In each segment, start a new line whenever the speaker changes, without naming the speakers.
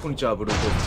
こんにちは、ブルーコーツ。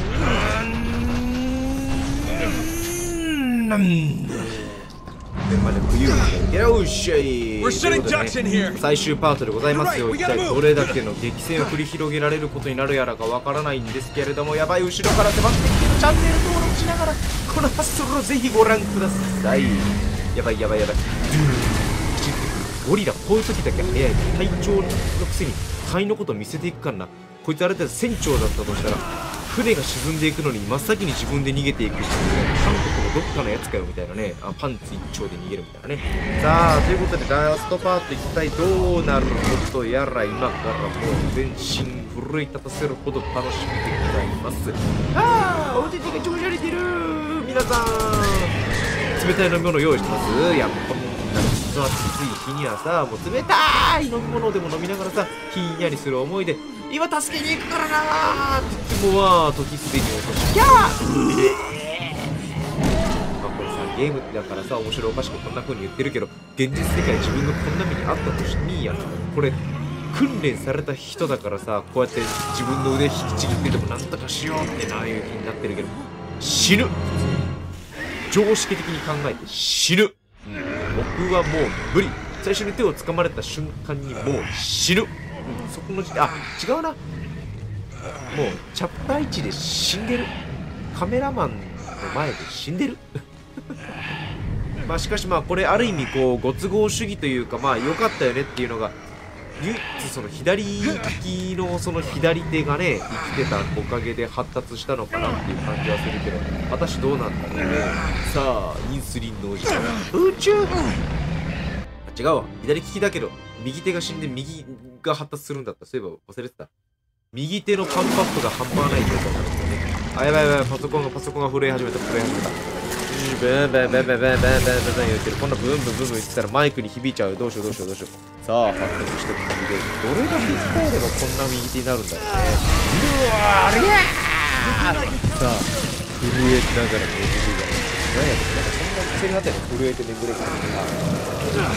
まで冬にゲラウシェイということでね、最終パートでございますよ。一体どれだけの激戦を繰り広げられることになるやらかわからないんですけれども、やばい、後ろから迫ってきてる。チャンネル登録しながらこのハッスルをぜひご覧ください。やばいやばいやばい。ゴリラこういう時だけ早い。隊長のくせに隊のこと見せていくからな。こいつあれだって船長だったとしたら、船が沈んでいくのに真っ先に自分で逃げていく人、韓国のどっかのやつかよみたいなね。パンツ一丁で逃げるみたいなね。さあということでラストパート一体どうなることやら、今からもう全身奮い立たせるほど楽しみでございます。お手手が調子荒れてる。皆さん冷たい飲み物用意してます。やっぱもう夏の暑い日にはさ、もう冷たい飲み物でも飲みながらさ、ひんやりする思いで今助けに行くからなーって言っても時すでに落としきゃーこれさ、ゲームだからさ、面白おかしくこんな風に言ってるけど、現実世界自分がこんな目にあったとしていいやん。これ訓練された人だからさ、こうやって自分の腕引きちぎっててもなんとかしようってなあいう気になってるけど、死ぬ。常識的に考えて死ぬ。僕はもう無理。最初に手を掴まれた瞬間にもう死ぬ。そこの時点、違うな。もうチャプター1で死んでる。カメラマンの前で死んでる。しかしこれある意味こうご都合主義というか、良かったよねっていうのが、唯一その左利きのその左手がね生きてたおかげで発達したのかなっていう感じはするけど、私どうなんだろうね。さあインスリンのお時間、宇宙違うわ、左利きだけど右手が死んで右が発達するんだった。そういえば忘れてた。右手のパンプアップが半端ない状態なんですよね。やばいやばい、パソコンが震え始めた。ブンブンブンブンブンブンブンブン言ってる。こんなブンブンブンブン言ってたらマイクに響いちゃう。どうしよう。さあ発達してる右でどれだけ使えればこんな右手になるんだろうね。うわーりゃー。さあ震えながら眠るが何やろ、なんかそんなセリフあたり震えて眠れるから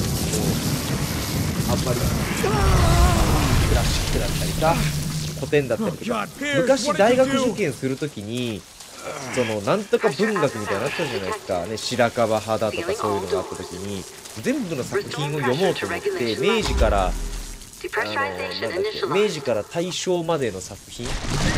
あんまりクラシックだったりさ、古典だったりとか、昔大学受験するときにそのなんとか文学みたいなのあったじゃないですかね。白樺派だとかそういうのがあったときに、全部の作品を読もうと思って、明治から明治から大正までの作品、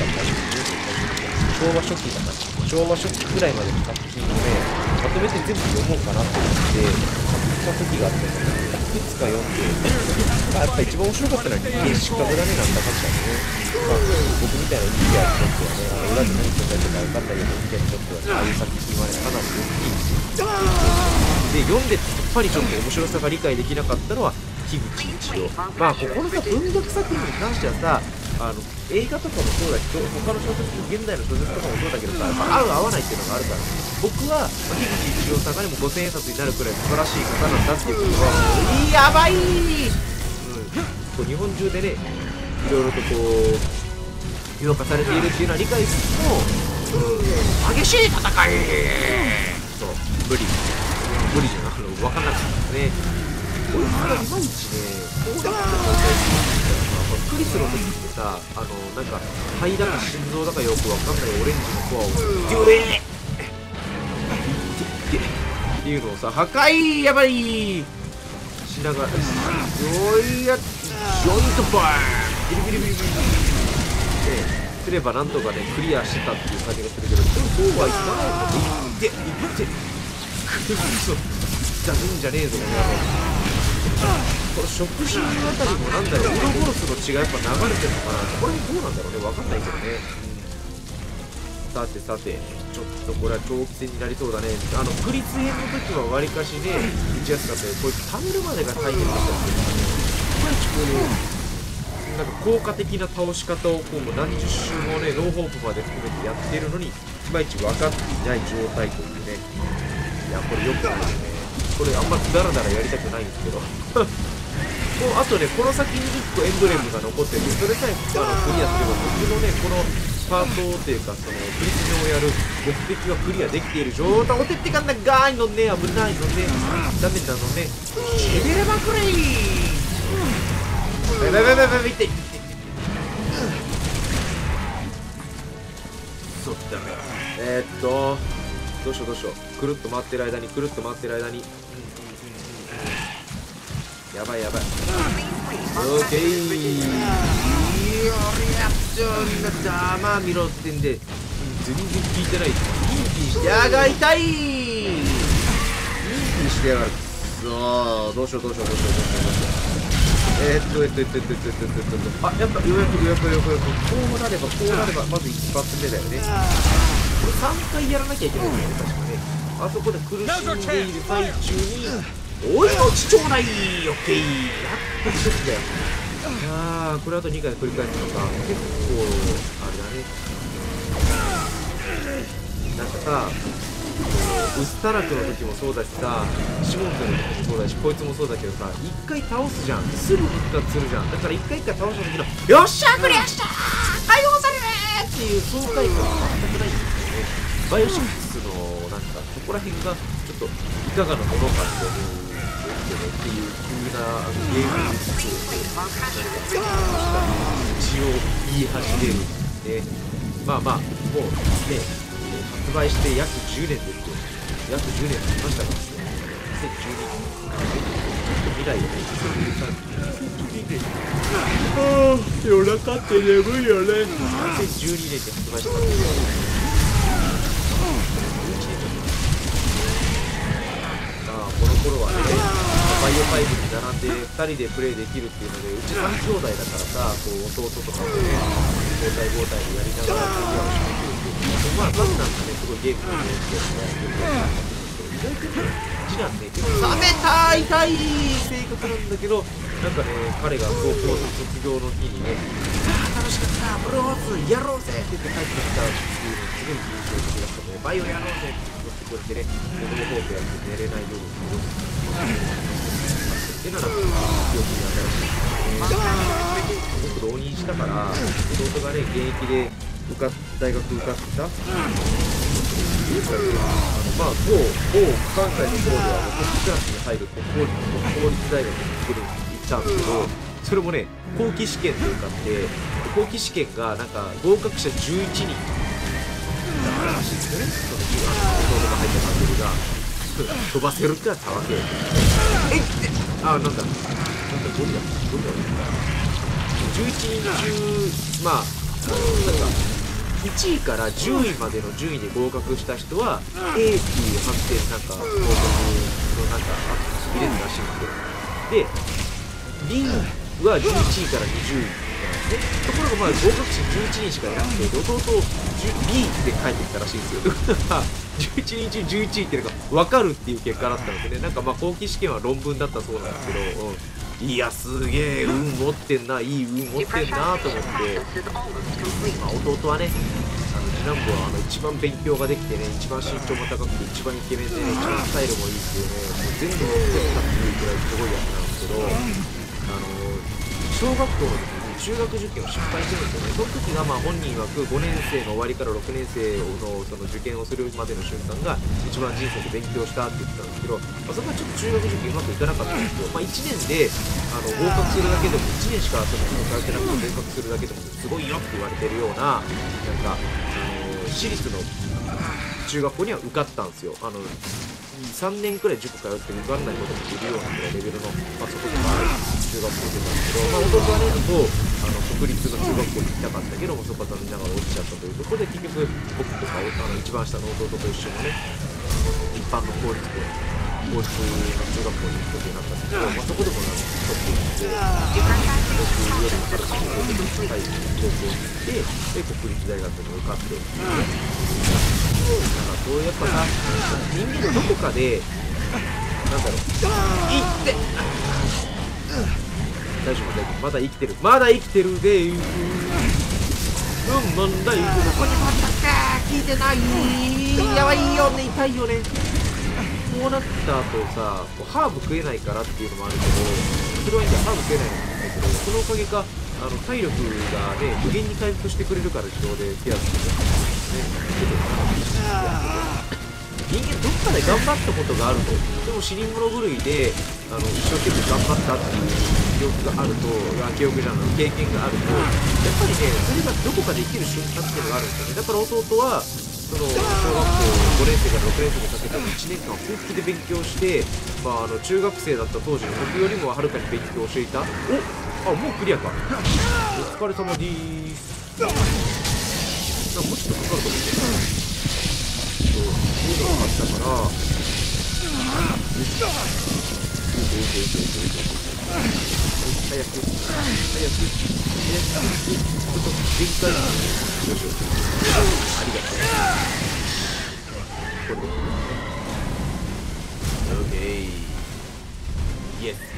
昭和初期かな、昭和初期くらいまでの作品をねまとめて全部読もうかなと思って買った時があったんですけど、いくつか読んで、やっぱ一番面白かったのは人間失格だね、なんだかんだね。僕みたいな人間にとってはね、裏で何考えてるか分かんないような人間にとってはね、ああいう作品はねかなり大きいんですよ。で読んでやっぱりちょっと面白さが理解できなかったのは樋口一葉。ここのさ文学作品に関してはさ、映画とかもそうだけど、他の小説、現代の小説とかもそうだけどさ、合う合わないっていうのがあるから、僕は、樋口一葉さんがでも5000円札になるくらい素晴らしい方なんだっていうことはもうやばい、こう日本中でねいろいろとこう評価されているっていうのは理解しつつも、激しい戦いそう無理じゃなくて分かんなかったね。こいつがいまいちね、こうだったクリスの時ってさ、なんか肺だか心臓だかよくわかんないオレンジのコアをデュエっていうのをさ、破壊やばいしながら、ジョイントバーンビリビリすればなんとかねクリアしてたっていう感じがするけど、そうはいかないので、いってクリスをじゃねえんじゃねえぞこの野郎。この食品あたりもなんだろう、ウロボロスの血がやっぱ流れてるのかな、これどうなんだろうね、わかんないけどね。さてちょっとこれは長期戦になりそうだね。クリス編の時はわりかしね打ちやすかったけど、こいつ貯めるまでが大変だったんですけど、いまいちこうなんか効果的な倒し方をこうもう何十周もねノーホープまで含めてやってるのにいまいち分かっていない状態というね。いやこれよくないよね。これあんまダラダラやりたくないんですけどもうあとねこの先に1個エンブレムが残ってて、それさえクリアすれば僕のねこのパートというかそのクリスをやる目的はクリアできている状態。おてってかんなガーイのね危ないのねダメなのね。しびれまくれー。痛い。 ダメ。どうしようどうしよう。くるっと回ってる間にやばいやばい。オッケー。リアクションが黙見ろってんで全然聞いてない。ミンピーしてやが痛い。ミンピーしてやがる。どうしよう。あ、やっぱようやくこうなればまず一発目だよね。これ3回やらなきゃいけないんだよね、確かね。あそこで苦しんでいる最中にお命ちょうだい。オッケー。やっと一つだよ。これあと2回繰り返すのか。結構あれだね。なんかさ、ウスタラクの時もそうだしさ、シモン君の時もそうだし、こいつもそうだけどさ、1回倒すじゃん、すぐ復活するじゃん。だから1回倒した時のよっしゃクリアしたー解放されるーっていう爽快感が全くないんですよね。バイオシックスのなんかそこら辺がちょっといかがなものかって思うっていう急なゲームスキルを一応言い始めるんで、まあもうね、発売して約10年ですよ。約10年経ちましたからね。2012年。未来をね、2013年。夜中って眠いよね。2012年で発売したんですよ。この頃はね、バイオ5に並んで2人でプレイできるっていうので、うち3兄弟だからさ、こう弟とかもね、交代でやりながらクリアをしていくっていう。まあ、まずなんかね、すごいゲームのね、意外とね、次男ね、結構冷めた痛い性格なんだけど、なんかね、彼が高校卒業の日にね、楽しかった、ブローズやろうぜって言って帰ってきたっていうのすごい印象的だったので、バイオやろうぜって言ってね、子供ホームやって寝れない夜を過ごすってなら、記憶に新しい。僕浪人したから、弟がね、現役で大学受かったまあ、某関西の方ではトップクラスに入るって公立大学に行ったんですけど、それもね、後期試験というかって、後期試験がなんか合格者11人だかららしいですよね。その弟が入った番組が飛ばせるかたわけ。なんだゴリラ11人中、まあなんか1位から10位までの順位で合格した人は A っていう判定なんか合格のなんか入れるらしいんで、で B は11位から20位なんですね。ところがまあ合格者11人しかいなくて、弟 B って帰ってきたらしいんですよ。11人中11位っていうのが分かるっていう結果だったのでね、なんかまあ後期試験は論文だったそうなんですけど、いやすげえ運持ってんな、いい運持ってんなと思って、まあ、弟はね、次男坊は一番勉強ができてね、一番身長も高くて一番イケメンでね、一番スタイルもいいっていうね、もう全部持ってったっていうくらいすごいやつなんですけど、小学校の時に中学受験を失敗してるんですよね。その時がまあ本人曰く5年生の終わりから6年生のその受験をするまでの瞬間が一番人生で勉強したって言ってたんですけど、まあ、そこはちょっと中学受験うまくいかなかったんですけど、まあ、1年で合格するだけでも1年しかその通ってなくて合格するだけでもすごいよって言われてるような、なんか私立の中学校には受かったんですよ。3年くらい塾通って受かんないこともいるようなレベルの、まあ、そこそこある中学校出たんですけど、まあ、弟はね、国立の中学校に行きたかったけども、そこは残念ながら落ちちゃったというところで、結局僕とか一番下の弟と一緒にね、一般の公立の中学校に行くことになったんですけど、まあ、そこでもトップに行って、僕よりもはるかに弟と高い高校に行って、で国立大学に受かって、なんかそうやっぱさ、人間のどこかでなんだろう、いって大丈夫まだ生きてるで問題どこにもあったっけ聞いてないやばいよね、痛いよね。こうなった後さ、ハーブ食えないからっていうのもあるけど、それはいいんだ、ハーブ食えないのもないけど、そのおかげか体力がね無限に回復してくれるから自動でケアするん人間どっかで頑張ったことがあると、でも死に物狂いで一生懸命頑張ったっていう記憶があると、記憶じゃない、経験があると、やっぱりね、それがどこかで生きる瞬間っていうのがあるんですよね。だから弟は、その小学校5年生から6年生にかけての1年間本気で勉強して、中学生だった当時の僕よりもはるかに勉強をしていた。お、もうクリアか。お疲れ様でーす。もうちょっとかかると思ってそういうのがあったから早くちょっと限界よいしょありがとうこれでオッケーイエス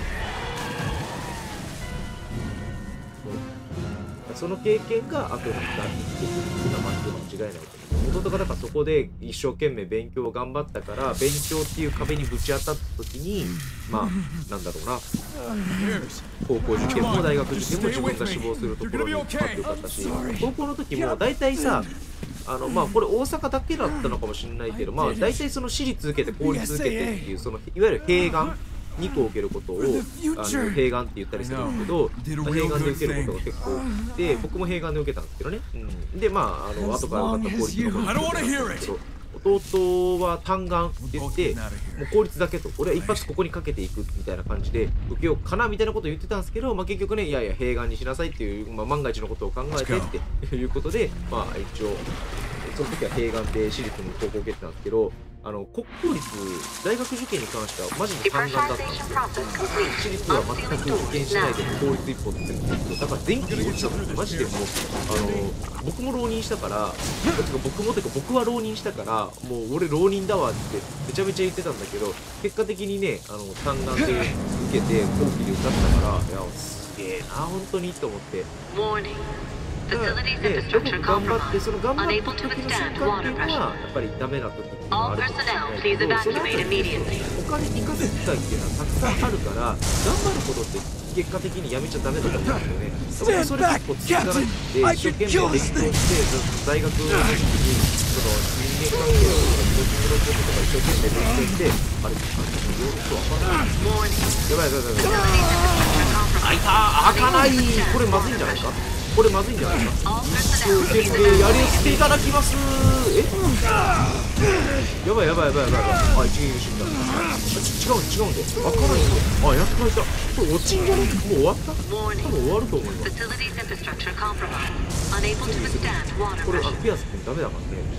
その経験が後に生きてくるっていうのは間違いないと思う。弟がだからそこで一生懸命勉強を頑張ったから勉強っていう壁にぶち当たった時になんだろうな高校受験も大学受験も自分が志望するところにあってよかったし高校の時も大体さこれ大阪だけだったのかもしれないけど大体その私立受けて公立受けてっていうそのいわゆる併願2個受けることを併願って言ったりするんですけど併願で受けることが結構多くて僕も併願で受けたんですけどね、で後から分かった公立のことなんですけど弟は単願って言ってもう公立だけと俺は一発ここにかけていくみたいな感じで受けようかなみたいなことを言ってたんですけど、結局ねいやいや併願にしなさいっていう、万が一のことを考えてっていうことで一応その時は併願で私立の高校受けてたんですけど国公立大学受験に関してはマジで単願だったんですよ。私立は全く受験しないで公立一本って言ってるんですけどだから全級落ちたのマジでもう僕も浪人したから僕は浪人したからもう俺浪人だわってめちゃめちゃ言ってたんだけど結果的にね単願で受けて後期で受かったからいやすげえな本当にと思って。で頑張ってその頑張った時の瞬間っていうのはやっぱりダメな時っていうのはあるかもしれないけどその後に他に生かす機会っていうのはたくさんあるから頑張ることって結果的にやめちゃダメだと思うんですよね。僕それ結構続かなくて一生懸命勉強して大学の時にその人間関係を僕のこととか一生懸命勉強してあれよくわかんないやばい開いた開かないこれまずいんじゃないかこれまずいんじゃないかやりしていただきますやばい一撃死んだ違うんで開かないんでやっと開いたこれ落ちんじゃねもう終わった多分終わると思いますこれピアスってダメだからね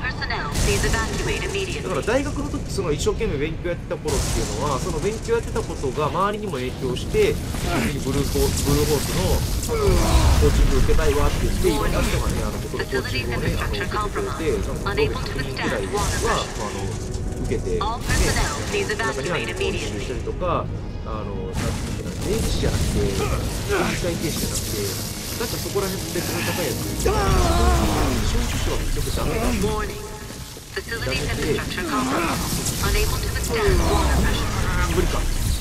だから大学の時その一生懸命勉強やってた頃っていうのはその勉強やってたことが周りにも影響してブルーホースのコーチング受けたいわって言っていろんな人がね僕のコーチングをね受けてくれて100人くらいは受けて中には日本人したりとか税理士じゃなくて会計士じゃなくてなんかそこら辺別の高いやつ証書士は結局ダメだ無理か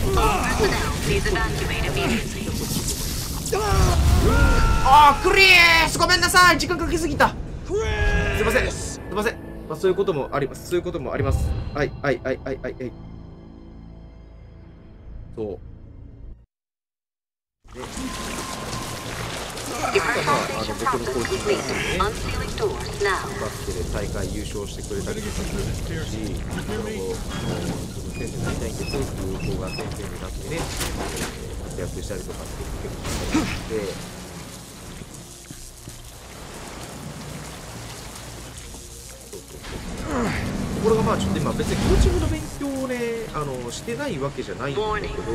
クリースごめんなさい時間かけすぎたすいませんそういうこともありますはいそう僕のコーチングねバスケで大会優勝してくれたりとかするし先生になりたいんですっていう子が先生になってね活躍したりとかって結構したりしてこれがちょっと今別にコーチングの勉強をねしてないわけじゃないんだけど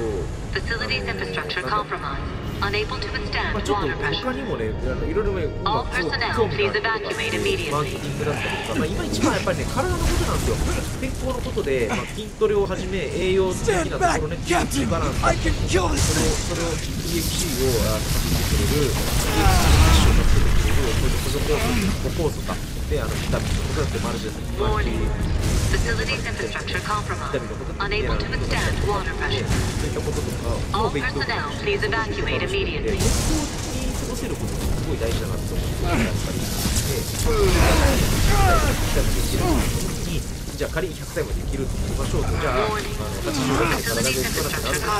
ちょっと他にもねいろいろね興味があることがあってマーケティングだったりとか今一番やっぱりね体のことなんですよ健康のことで筋トレをはじめ栄養的なところねTHCバランスそれを THC を高めてくれる THC を助けてくれる補助酵素かでビタミンのことだってマルチですビタミンのことだってそういったこととかを勉強するので健康に過ごせることがすごい大事だなと思ってやっぱりビタミンできる時にじゃあ仮に100歳まで生きるって言いましょうと、じゃあ86歳体が動かなくなると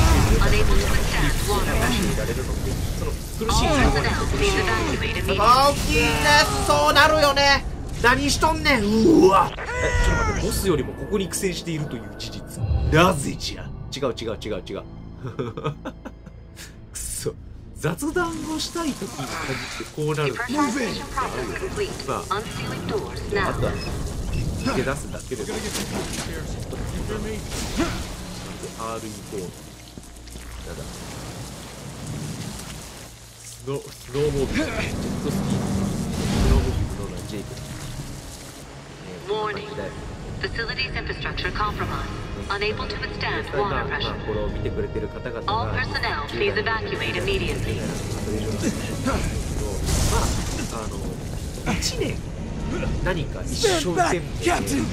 いられるのって、その苦しい状況に苦しい大きいね。そうなるよね。何しとんねん。うわ、ちょっと待って、ボスよりもここに苦戦しているという事実、なぜじゃ。違うくそ、雑談をしたい時に限ってこうなるっていうのがあるよね。まああとは逃げ出すだけでも R 以降なんだ、スノーモービル、ジェットスキー、スノーモービルのジェイク、
Facilities infrastructure compromised. Unable to withstand water pressure.
これを見てくれてる方々が
All personnel, please evacuate immediately.
まあ1年何か一生懸命頑張る。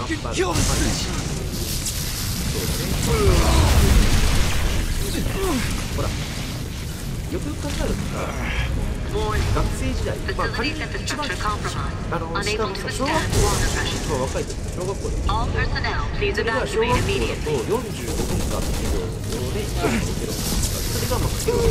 ほら、よく考えるとさ、学生時代、まあ仮に一番下のさ、小学校、一番若い時の小学校で、それが小学校だと45分間授業をね、それがまあかける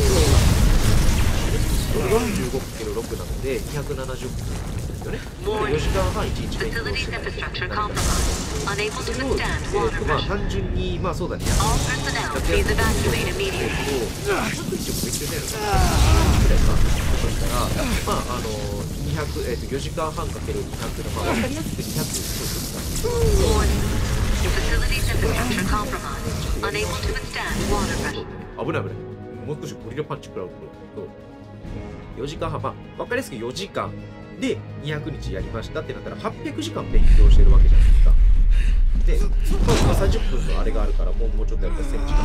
45かける6なので270分ですよね。4時間半1日勉強してないといけないから、それをまあ単純にまあそうだね、100やってると100以上勉強してないのぐらいかとしたら、まあ200、4時間半かける200の、まあ分かりやすく200そう危ない。もう少しゴリラパンチ食らうと4時間半、まあ分かりやすく4時間で200日やりましたってなったら800時間勉強してるわけじゃないですか。で、まあ、30分のあれがあるからもうちょっとやったら1000時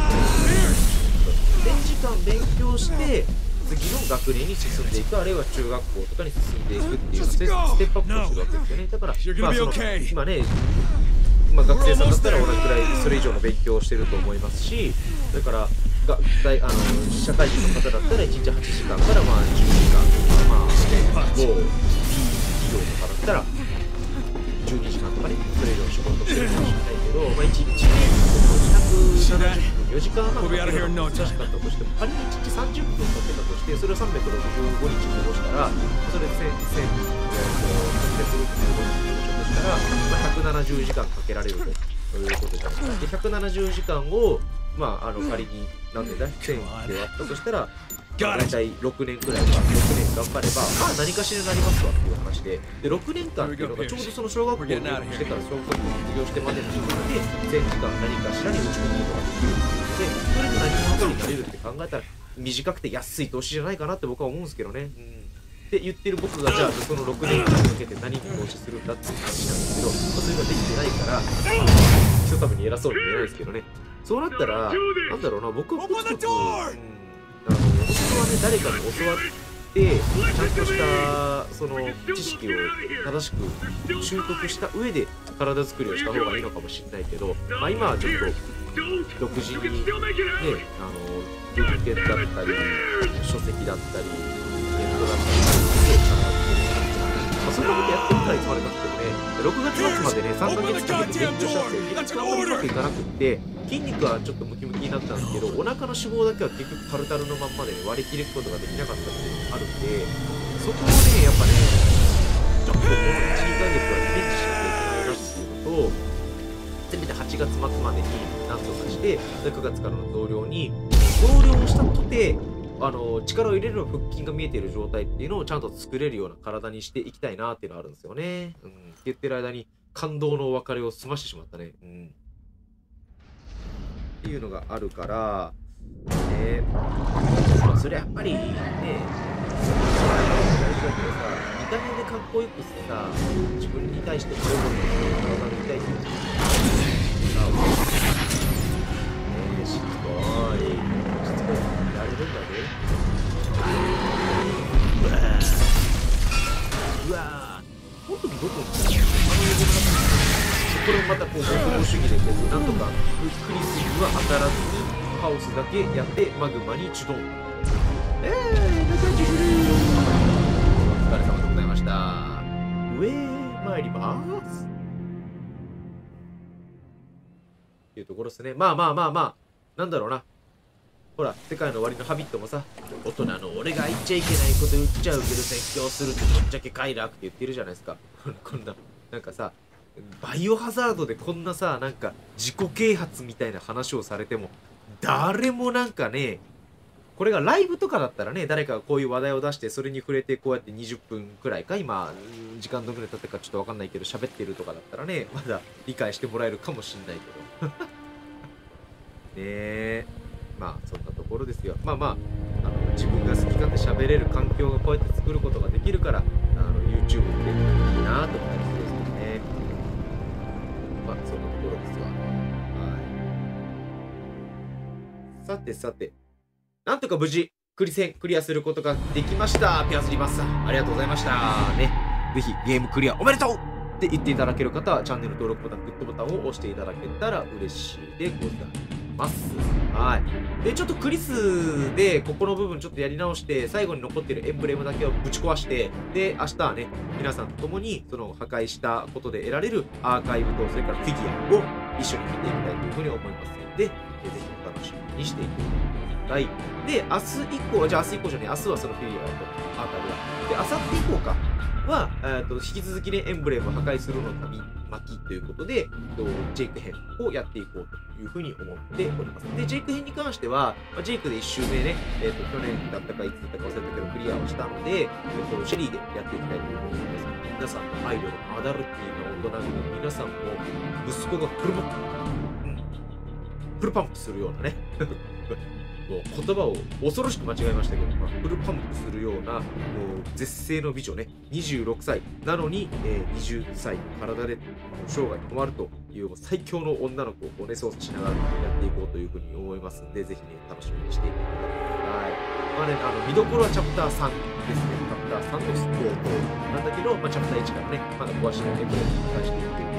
間勉強して次の学年に進んでいく、あるいは中学校とかに進んでいくっていうステップアップをするわけですよね。だから、まあその今ね、まあ、学生さんだったら同じくらいそれ以上の勉強をしてると思いますし、だから社会人の方だったら1日8時間からまあ10時間とか、まあ某 B 企業とかだったら12時間とかね、それ以上仕事してるかもしれないけど、まあ1日270分4時間半かけるのが難しかったとしても、仮に1日30分かけたとして、それを365日戻したら、それで365日戻したら、まあ、170時間かけられるということじゃないですか。で、170時間をまあ仮に何年だ1000で割ったとしたら、大体6年くらいは6年頑張ればまあ何かしらになりますわっていう話で、6年間っていうのがちょうどその小学校を入学してから小学校を卒業してまでの時間で1000時間何かしらに打ち込むことができるっていうので、それで何者かになれるって考えたら短くて安い投資じゃないかなって僕は思うんですけどね。って言ってる僕がじゃあその6年間かけて何に投資するんだっていう話なんですけど、それができてないから人様に偉そうに言えないですけどね。そうなったらなんだろうな、僕はコツコツ本当はね誰かに教わってちゃんとしたその知識を正しく習得した上で体作りをした方がいいのかもしれないけど、まあ今はちょっと独自にね文献だったり書籍だったりネットだったりそんなことやってるからいつまでたってもね、6月末までね3ヶ月かけて勉強したって結局あんまりうまくいかなくって筋肉はちょっとムキムキになったんですけど、お腹の脂肪だけは結局タルタルのまんまで、ね、割り切ることができなかったっていうのがあるんで、そこをねやっぱねちょっとこの 1,2 ヶ月はリベンジしなきゃいけないなっていうのと、せめて8月末までになんとかして9月からの増量に増量をしたとて力を入れるの腹筋が見えている状態っていうのをちゃんと作れるような体にしていきたいなっていうのがあるんですよね。って言ってる間に感動のお別れを済ましてしまったね。っていうのがあるから、まあそれやっぱりね、大事だけどさ、見た目でかっこよくさ、自分に対してこれを体に対してしつこいやれるんだね。うわー、本当にどこにこれをまたこう合同主義でこうなんとかクリスには当たらずにハウスだけやってマグマにチュドン。中地フルーお疲れ様でございました。上へ参ります。 いうところですね。まあ、なんだろうな。ほら、世界の終わりのハビットもさ、大人の俺が言っちゃいけないこと言っちゃうけど説教するってぶっちゃけ快楽って言ってるじゃないですか。こんな、なんかさ、バイオハザードでこんなさ、なんか自己啓発みたいな話をされても、誰もなんかね、これがライブとかだったらね、誰かがこういう話題を出して、それに触れてこうやって20分くらいか、今、時間どのくらい経ってかちょっとわかんないけど、喋ってるとかだったらね、まだ理解してもらえるかもしんないけど。ねえ。まあ、そんなところですよ。自分が好き勝手喋れる環境がこうやって作ることができるから、YouTube っていいなと思ったりするんですよね。まあ、そんなところですわ。はい。さてさて。なんとか無事、クリアすることができました。ピアスリマスさん、ありがとうございました。ね。ぜひ、ゲームクリアおめでとうって言っていただける方は、チャンネル登録ボタン、グッドボタンを押していただけたら嬉しいでございます。はい。で、ちょっとクリスで、ここの部分ちょっとやり直して、最後に残ってるエンブレムだけをぶち壊して、で、明日はね、皆さんと共に、その破壊したことで得られるアーカイブと、それからフィギュアを一緒に見ていきたいというふうに思いますので、ぜひお楽しみにしていてください。で、明日以降、じゃあ明日以降じゃね、明日はそのフィギュアとアーカイブだ。で、明後日以降かは、引き続きね、エンブレムを破壊するの旅巻きということで、ジェイク編をやっていこうというふうに思っております。で、ジェイク編に関しては、ジェイクで1周目ね、去年だったかいつだったか忘れたけどクリアをしたので、シェリーでやっていきたいと思います。皆さんのアイドル、アダルティの大人の皆さんも、息子がフルパンプするようなね、もう言葉を恐ろしく間違えましたけど、フルパンプするような、もう絶世の美女ね、26歳なのに、20歳の体で生涯止まるという最強の女の子をね、操作しながらやっていこうというふうに思いますんで、ぜひね、楽しみにしていてください。見どころはチャプター3ですね。チャプター3のスポートなんだけど、チャプター1からね、まだ壊しないで、これを繰り返していくという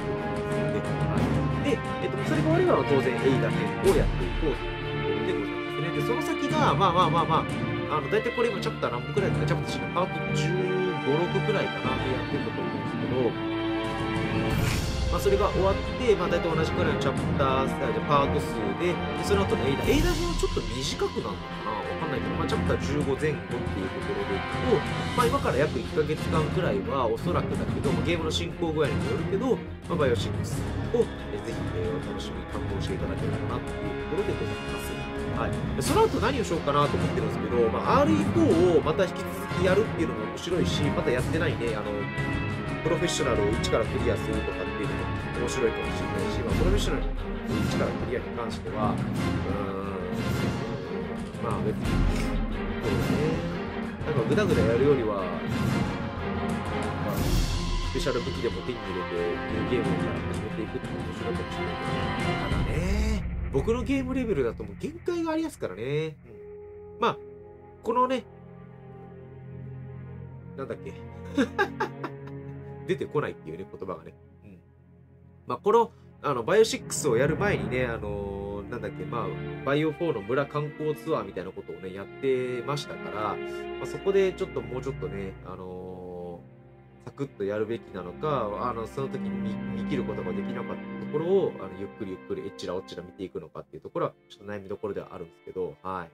ことで、それが終われば当然、エイダ編をやっていこうということでございます。で、その先が、大体これ今チャプター何本くらいかな、チャプター4のパート15、6くらいかな、やってると思うんですけど、それが終わって、大体同じくらいのチャプター、パート数で、その後のエイダ編はちょっと短くなるのかな、わかんないけど、チャプター15前後っていうところでいくと、今から約1ヶ月間くらいはおそらくだけど、ゲームの進行具合にもよるけど、バイオ6をぜひ、お楽しみに堪能していただければなっていうところでございます。はい、その後何をしようかなと思ってるんですけど、RE4 をまた引き続きやるっていうのも面白いし、またやってないね、プロフェッショナルを一からクリアするとかっていうのも面白いかもしれないし、プロフェッショナルを一からクリアに関しては、別に、そうね、なんかグダグダやるよりは、スペシャル武器でも手に入れて、ニューゲームから始めていくっていうのも面白いかもしれないけど、ただね、僕のゲームレベルだともう限界がありますからね。このね、なんだっけ。出てこないっていうね、言葉がね。この、バイオ6をやる前にね、なんだっけ、バイオ4の村観光ツアーみたいなことをね、やってましたから、そこでちょっともうちょっとね、サクッとやるべきなのか、その時に見切ることができなかったところを、ゆっくりゆっくり、えっちらおっちら見ていくのかっていうところは、ちょっと悩みどころではあるんですけど、はい。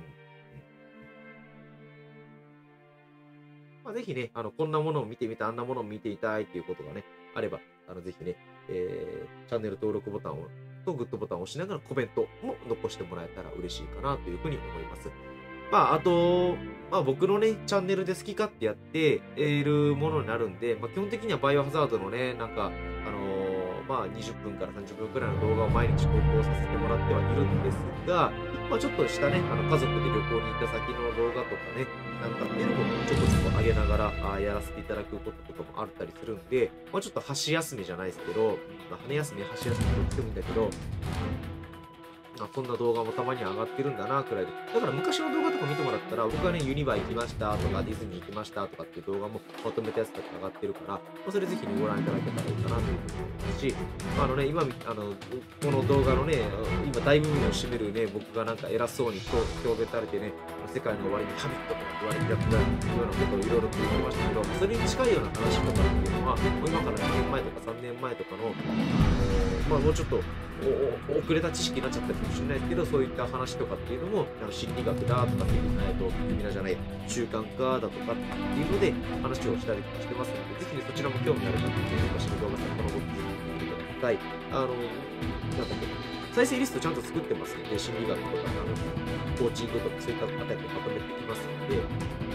ぜひね、こんなものを見てみた、あんなものを見ていたいっていうことがね、あれば、ぜひね、チャンネル登録ボタンとグッドボタンを押しながらコメントも残してもらえたら嬉しいかなというふうに思います。あと、僕のね、チャンネルで好き勝手やっているものになるんで、基本的にはバイオハザードのね、なんか、20分から30分くらいの動画を毎日投稿させてもらってはいるんですが、ちょっとしたね、家族で旅行に行った先の動画とかね、なんかっていうのもちょこちょこ上げながらやらせていただくこととかもあったりするんで、ちょっと箸休めじゃないですけど、羽休め、箸休めと言ってもいいんだけど、そんな動画もたまに上がってるんだな、くらいで。だから昔の動画とか見てもらったら、僕はね、ユニバ行きましたとか、ディズニー行きましたとかっていう動画もまとめたやつとか上がってるから、それぜひね、ご覧いただけたらいいかなというふうに思いますし、今、この動画のね、今大部分を占めるね、僕がなんか偉そうに表現されてね、 世界の終わりにハビットとか言われてやったようなことをいろいろと言ってましたけど、それに近いような話とかっていうのは、今から2年前とか3年前とかの、もうちょっと遅れた知識になっちゃったかもしれないですけど、そういった話とかっていうのも、心理学だとか、セミナーじゃない、習慣化だとかっていうので話をしたりしてますので、ぜひね、そちらも興味ある方は、昔の動画さん、この動画見てください。なんだっけ、再生リストちゃんと作ってますので、心理学とか、コーチングとか、そういったあたりでまとめていきますので、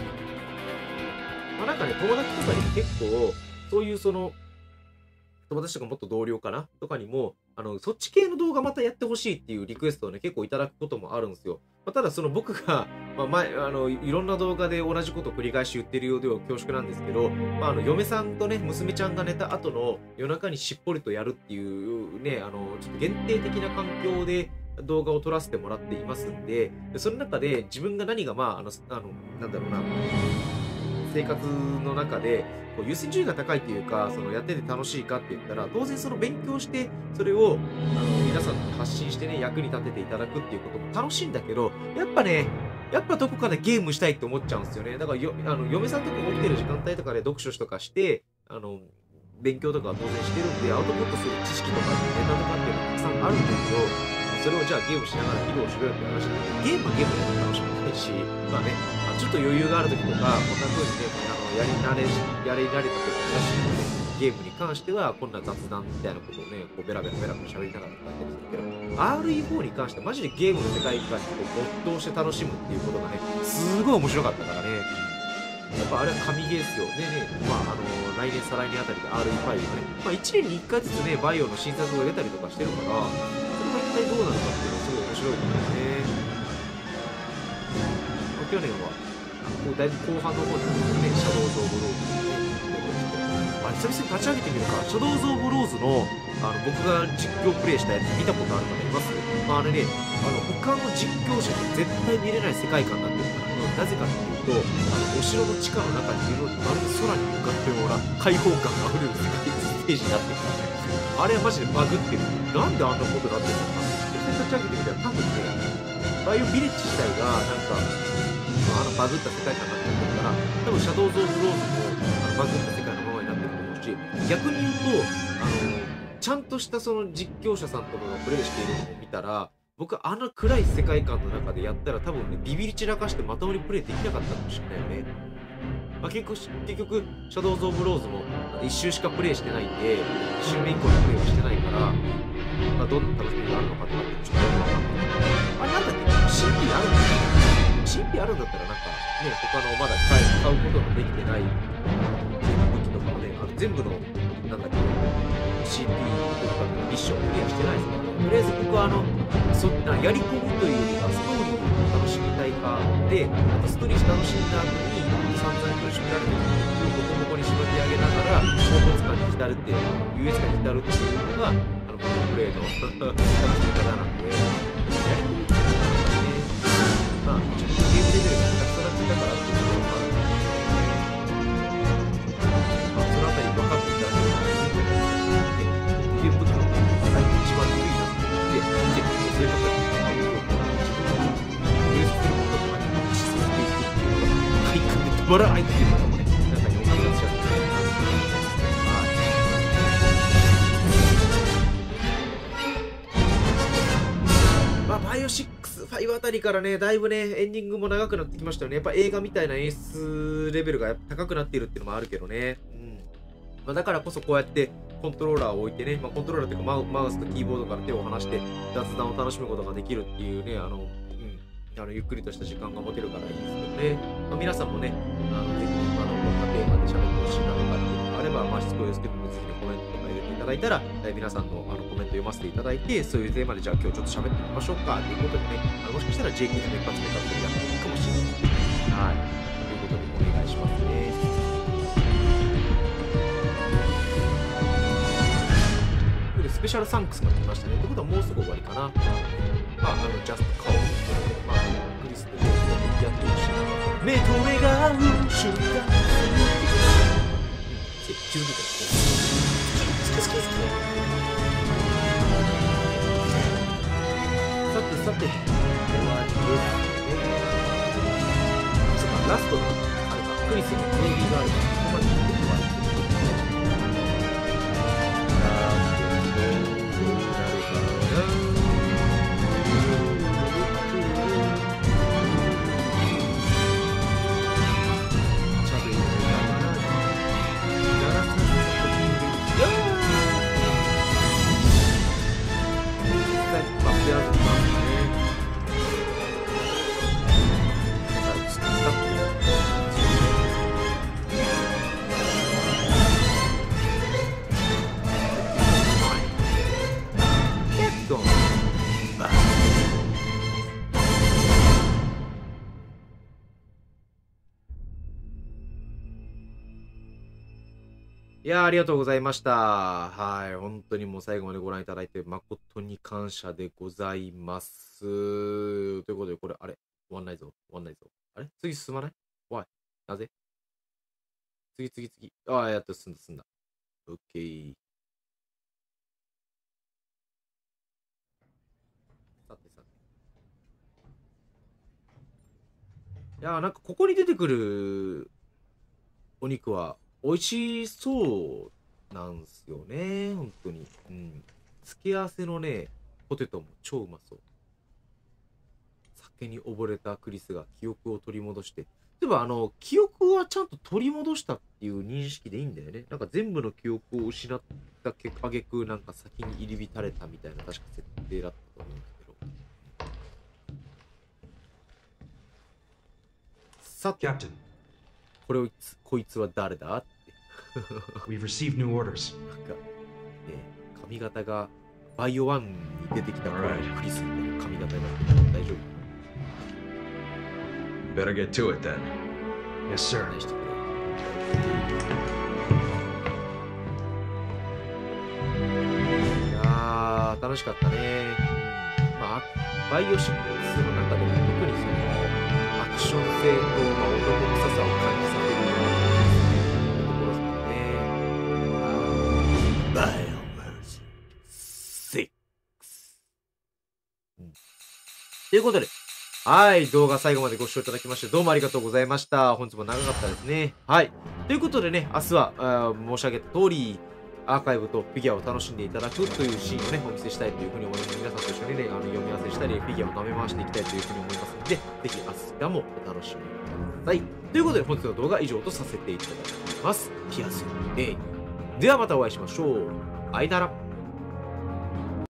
なんかね、友達とかに結構、そういう友達とかもっと同僚かなとかにも、そっち系の動画またやってほしいっていうリクエストをね、結構いただくこともあるんですよ。ただ、僕が、いろんな動画で同じことを繰り返し言ってるようでは恐縮なんですけど、嫁さんとね、娘ちゃんが寝た後の夜中にしっぽりとやるっていうね、ちょっと限定的な環境で動画を撮らせてもらっていますんで、その中で自分が何がなんだろうな、生活の中で優先順位が高いっていうか、やってて楽しいかって言ったら、当然勉強して、それを皆さんに発信してね、役に立てていただくっていうことも楽しいんだけど、やっぱどこかでゲームしたいって思っちゃうんですよね。だから嫁さんとか起きてる時間帯とかで読書とかして、勉強とかは当然してるんで、アウトプットする知識とかネタとかっていうのがたくさんあるんだけど、それをじゃあゲームしながら披露しろよって話で、ゲームはゲームで楽しくないし、ちょっと余裕がある時とか、こんな風にね、やり慣れた時らしいので、ゲームに関しては、こんな雑談みたいなことをね、ベラベラ喋りながらやってるんですけど、RE4 に関してはマジでゲームの世界観に没頭して楽しむっていうことがね、すごい面白かったからね。やっぱあれは神ゲーですよ。でね、来年再来年あたりで RE5 がね、1年に1回ずつね、バイオの新作が出たりとかしてるから、それが一体どうなのかっていうのはすごい面白いことですね。去年は、だいぶ後半の方にね、シャドウズ・オブ・ローズ久々に立ち上げてみるか、シャドウズ・オブ・ローズの、僕が実況プレイしたやつ見たことある方います？他の実況者で絶対見れない世界観になってるから、なぜかっていうと、お城の地下の中にいるのに、まるで空に向かってるような開放感があふれるステージになってるからね。あれはマジでバグってる。なんであんなことになってるのか。立ち上げてみたら、多分ね、バイオビレッジ自体が、バグった世界観になってるから、多分シャドウズ・オブ・ローズもバグった世界のままになってると思うし、逆に言うと、ちゃんとした実況者さんとかがプレイしているのを見たら、僕暗い世界観の中でやったら多分ね、ビビり散らかしてまともにプレイできなかったかもしれないよね。結局、シャドウズ・オブ・ローズも1周しかプレイしてないんで、1周目以降にプレイはしてないから、どんな楽しみがあるのかとかってちょっとよくわかんない。なんだっけ、神秘あるんだよね。神秘あるんだったら他のまだ買うことができてない武器とかもね、全部のCP とかのミッションをクリアしてないですからね。とりあえず僕はやり込むというよりはストーリーを楽しみたいかで、ストーリー楽しんだ後に散々苦しめられてる武器をボコボコにしのぎ上げながら衝突感に浸るっていう優越感に浸るっていうのが僕のプレイの楽しみ方なんで、やり込むっていうのはね、自分のゲームレベルが下手くそなってたからっていうところもあるんですけど、そのあたり分かっていただければいいんじゃないですか。ゲーム武器の一番低いなって言って、そういう方に自分のプレイすることとかに進めていくっていうのが、快感で止まらないっていうのがもね、皆さんにお話ししちゃって、バイオ6、5あたりからね、だいぶね、エンディングも長くなってきましたよね。やっぱ映画みたいな演出レベルが高くなっているっていうのもあるけどね。だからこそこうやってコントローラーを置いてね、コントローラーっていうかマウスとキーボードから手を離して雑談を楽しむことができるっていうね、ゆっくりとした時間が持てるからいいですよね。皆さんもね、ぜひね、こんなテーマで喋ってほしいなとかっていうのがあれば、しつこいですけども、ぜひね、コメントとか入れていただいたら、皆さんのコメント読ませていただいて、そういうテーマでじゃあ今日ちょっと喋ってみましょうかということでね、もしかしたら JK の一発目からやっていいかもしれない。ということでお願いしますね。スペシャルサンクスが来ましたね。ということはもうすぐ終わりかな。ジャストカオスということで、クリスとやってほしい。目と目が合う瞬間。気づいてた。好き。さて、終わりですね。 ラストのあれかクリスのベイビーガールがここまで出てこない。いやー、ありがとうございました。はい。本当にもう最後までご覧いただいて誠に感謝でございます。ということで、これ、あれ終わんないぞ。終わんないぞ。あれ次進まない？Why？なぜ？次。ああ、やっと進んだ。オッケー。さて。いやー、なんかここに出てくるお肉は美味しそうなんすよね。本当に。うん。付け合わせのね、ポテトも超うまそう。酒に溺れたクリスが記憶を取り戻して。例えば記憶はちゃんと取り戻したっていう認識でいいんだよね。なんか全部の記憶を失った挙句なんか先に入り浸れたみたいな確か設定だったと思うんですけど。さて、こいつは誰だって。
We've received new orders.
なんか、髪型がバイオ1に出てきた頃のクリスみたいな髪型になってる。大丈夫
？Better get to it then. Yes, sir.
いやー、楽しかったね。まあ、バイオ6の中でも特にそのアクション性と、男臭さを感じさせるようなところですからね。バイオ6。ということで、はい、動画最後までご視聴いただきましてどうもありがとうございました。本日も長かったですね。はい。ということでね、明日は申し上げた通り、アーカイブとフィギュアを楽しんでいただくというシーンをね、お見せしたいというふうに思います。皆さんと一緒にね、読み合わせしたり、フィギュアを舐め回していきたいというふうに思いますので、ぜひ明日もお楽しみください。ということで、本日の動画は以上とさせていただきます。ピアスではまたお会いしましょう。あいなら。